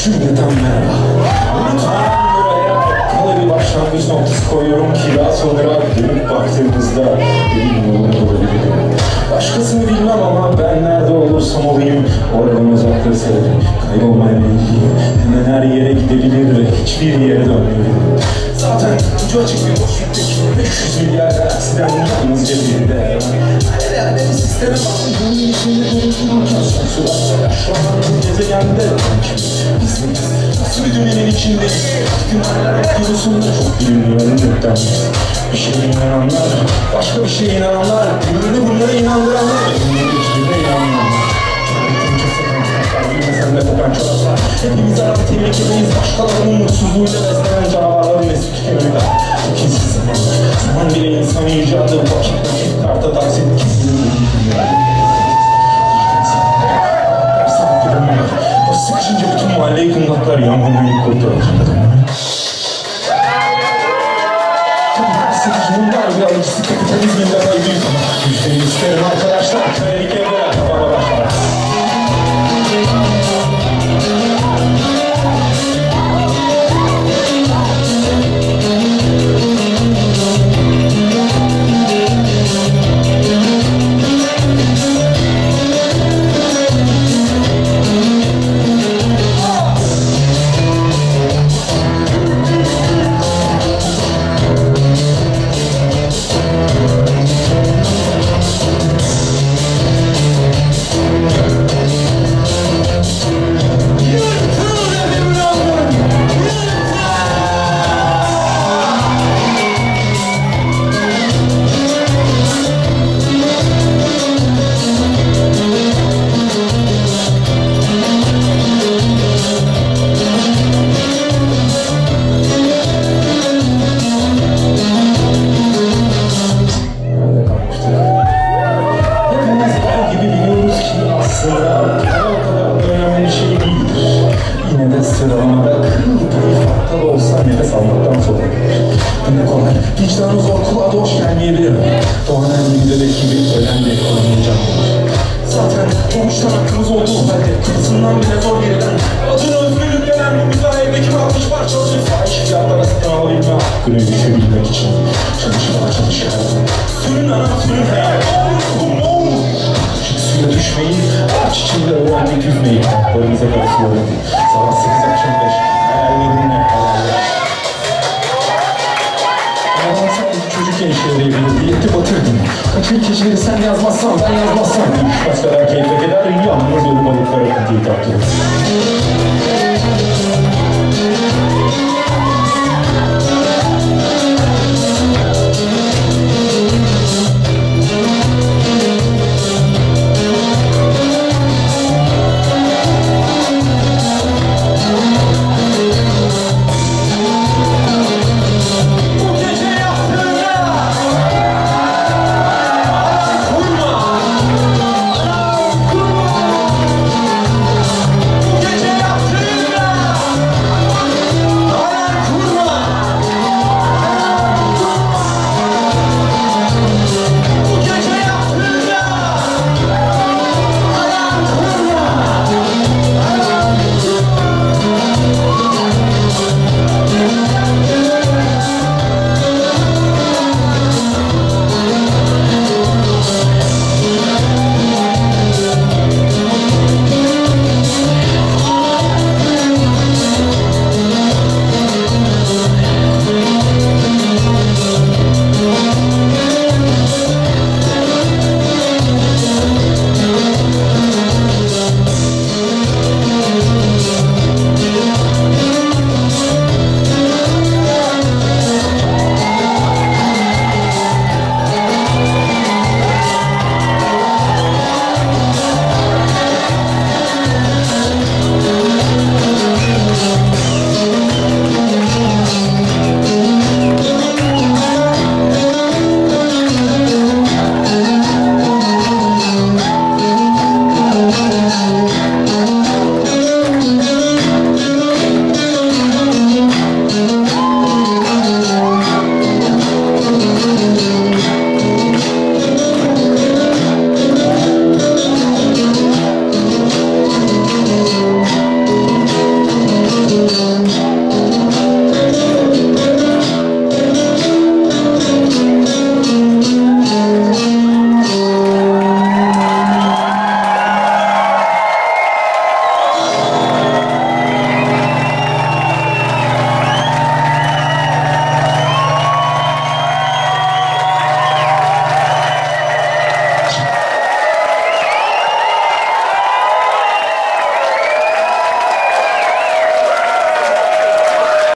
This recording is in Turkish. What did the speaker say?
Cümleten merhaba. Lütfen buraya kalı bir başlangıç noktası koyuyorum ki daha sonra dönüp baktığımızda benim yolum olabilirim. Başkasını bilmem ama ben nerede olursam olayım oradan uzakları severim. Kaybolmaya meyilliyim. Hemen her yere gidebilir ve hiçbir yere dönmeyebilirim. Zaten ucu açık bir boşluktuk. 500 milyardan aksiden yalnızca birinde. Alelade bir sisteme bakın. Bunun içinde dururken son sularsa yaşlanan bu gezegende. Nasıl bir dönemin içindeyiz? Günahlar konusunda çok bilinmiyorum gökten. Bir şeye inananlar, başka bir şeye inananlar, birbirine bunlara inandıranlar ve bunların hiçbirine inanmayanlar. Cahretin kesin bilmesen de kokan çoraplar. Hepimiz artık tehlikedeyiz, başkalarının mutsuzluğuyla beslenen canavarların eski tükenimler. Tekinsiz zamanlar, zaman bile insan icadı, vakit karta taksit kesinlikle bilmiyor. O sıkışınca bütün mahalleyi kundaklar yangından ilk kurtaracak adamlar. Tabii her sıkışının var bir alıcısı kapitalizmin de payı büyük ama yüzdeyi isterim arkadaşlar, kölelik evler kafana başlar. Vicdanı zor, kulağa da hoş gelmeyebilir. Doğan elinde belki bir ölenle kullanılacak olur. Zaten doğuştan hakkımız olduğu halde kafasından bile zor gerilen adını özgürlük denen bu müzayedeki kalmış parçaları fahiş fiyatlara satın alabilme hakkını düşebilmek için çalışır. Sürün ana sürün hayal. Işık suya düşmeyi, ağaç içinde öğrendik yüzmeyi. Barımıza karışıyorum. Sabah 8 akşam 5. Hayallerinle hayaller. Çocukken işe yarayabilirdi, yetti batırdın. Kaçır keçileri sen yazmazsan, ben yazmazsam. Başkalar keyfe kadar yalnız ölü balıklara kutuyu taktı.